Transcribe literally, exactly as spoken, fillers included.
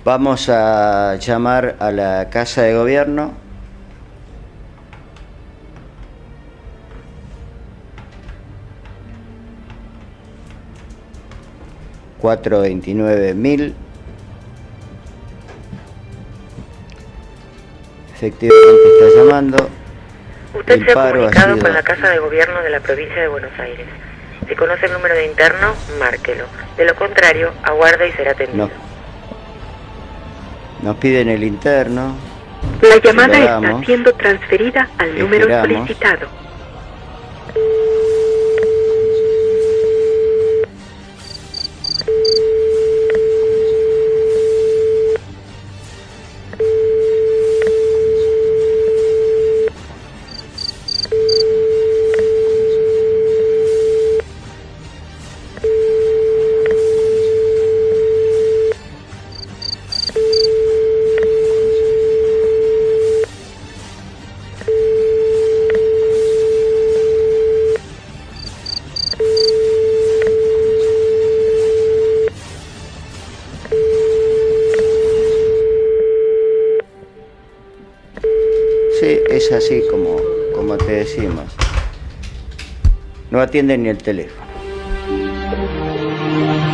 Vamos a llamar a la Casa de Gobierno. cuatrocientos veintinueve mil. Efectivamente está llamando. Usted El se ha paro ha comunicado sido... con la Casa de Gobierno de la provincia de Buenos Aires. Si conoce el número de interno, márquelo. De lo contrario, aguarde y será atendido. No. Nos piden el interno. La llamada Lo está damos. siendo transferida al número Esperamos. solicitado. Sí, es así como, como te decimos. No atienden ni el teléfono.